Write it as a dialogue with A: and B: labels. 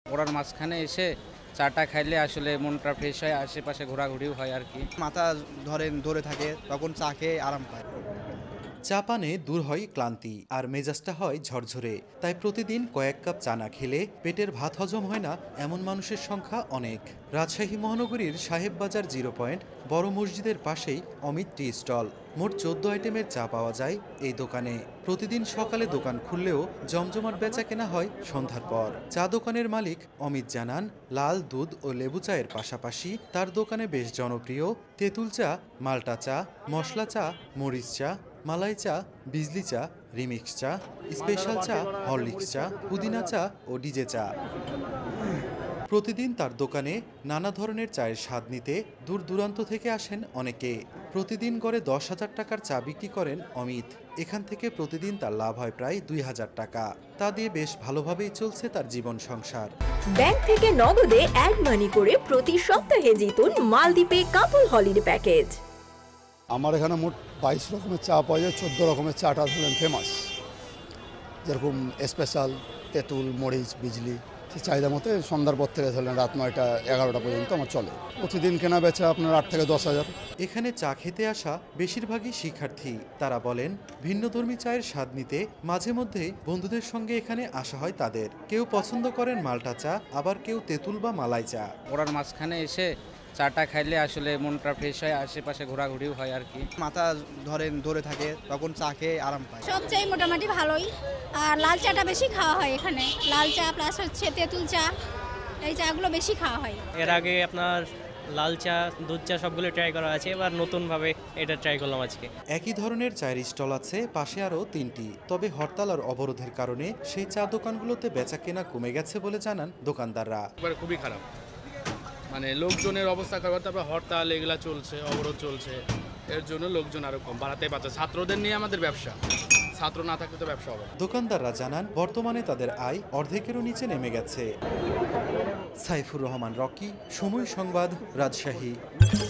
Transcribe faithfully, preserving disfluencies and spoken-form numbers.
A: ওরার মাঝখানে এসে চাটা খাইলে আসলে মনটা ফ্রেশ হয়, আশেপাশে ঘোরাঘুরিও হয় আর কি।
B: মাথা ধরেন ধরে থাকে তখন চা খেয়ে আরাম পায়।
C: চা পানে দূর হয় ক্লান্তি আর মেজাজটা হয় ঝরঝরে। তাই প্রতিদিন কয়েক কাপ চা না খেলে পেটের ভাত হজম হয় না এমন মানুষের সংখ্যা অনেক। রাজশাহী মহানগরীর সাহেববাজার জিরো পয়েন্ট বড় মসজিদের পাশেই অমিত টি স্টল। মোট চোদ্দ আইটেমের চা পাওয়া যায় এই দোকানে। প্রতিদিন সকালে দোকান খুললেও জমজমাট বেচা কেনা হয় সন্ধ্যার পর। চা দোকানের মালিক অমিত জানান, লাল দুধ ও লেবু চায়ের পাশাপাশি তার দোকানে বেশ জনপ্রিয় তেঁতুল চা, মাল্টা চা, মশলা চা, মরিচ চা, মালাই চা, বিজলি চা, রিমিক্স চা, স্পেশাল চা, হরলিক্স চা, পুদিনা চা ও ডিজে চা। প্রতিদিন তার দোকানে নানা ধরনের চায়ের স্বাদ নিতে দূর দূরান্ত থেকে আসেন অনেকে। প্রতিদিন গড়ে দশ হাজার টাকার চা বিক্রি করেন অমিত। এখান থেকে প্রতিদিন তার লাভ হয় প্রায় দুই হাজার টাকা। তা দিয়ে বেশ ভালোভাবেই চলছে তার জীবন সংসার।
D: ব্যাংক থেকে নগদে অ্যাড মানি করে প্রতি সপ্তাহে জিতুন মালদ্বীপে কাপল হলিডে প্যাকেজ।
E: আমার এখানে মোট বাইশ রকমের চা পাওয়া যায়। চোদ্দো রকমের চাটা ধরেন ফেমাস, যেরকম স্পেশাল, তেঁতুল, মরিচ, বিজলি। সেই চাহিদা মতো সন্ধ্যার পর থেকে ধরেন রাত নয়টা এগারোটা পর্যন্ত আমার চলে। প্রতিদিন কেনা বেচা আপনার আট থেকে দশ হাজার।
C: এখানে চা খেতে আসা বেশিরভাগই শিক্ষার্থী। তারা বলেন, ভিন্নধর্মী চায়ের স্বাদ নিতে মাঝে মধ্যে বন্ধুদের সঙ্গে এখানে আসা হয় তাদের। কেউ পছন্দ করেন মাল্টা চা, আবার কেউ তেঁতুল বা মালাই চা।
A: ওরার মাঝখানে এসে চাটা খাইলে আসলে মনটা ফ্রেশ হয়, আশেপাশে ঘোরাঘুরিও হয় আর কি।
B: মাথা ধরেন ধরে থাকে তখন চা খেয়ে আরাম পায়।
F: সব চাই মোটামুটি ভালোই, আর লাল চাটা বেশি খাওয়া হয় এখানে। লাল চা প্লাস হচ্ছে তেঁতুল চা, এই চাগুলো বেশি খাওয়া হয়।
G: এর আগে আপনার লাল চা, দুধ চা সবগুলো ট্রাই করা আছে, এবার নতুনভাবে এটা ট্রাই করলাম আজকে।
C: একই ধরনের চায়ের স্টল আছে পাশে আরও তিনটি। তবে হরতাল আর অবরোধের কারণে সেই চা দোকানগুলোতে বেচা কেনা কমে গেছে বলে জানান দোকানদাররা।
H: খুবই খারাপ, মানে লোকজনের অবস্থা খারাপ। তারপর হরতাল এগুলা চলছে, অবরোধ চলছে, এর জন্য লোকজন আরো কম বাড়াতে পারছে। ছাত্রদের নিয়ে আমাদের ব্যবসা, ছাত্র না থাকলে তো ব্যবসা হবে।
C: দোকানদাররা জানান, বর্তমানে তাদের আয় অর্ধেকেরও নিচে নেমে গেছে। সাইফুর রহমান রকি, সময় সংবাদ, রাজশাহী।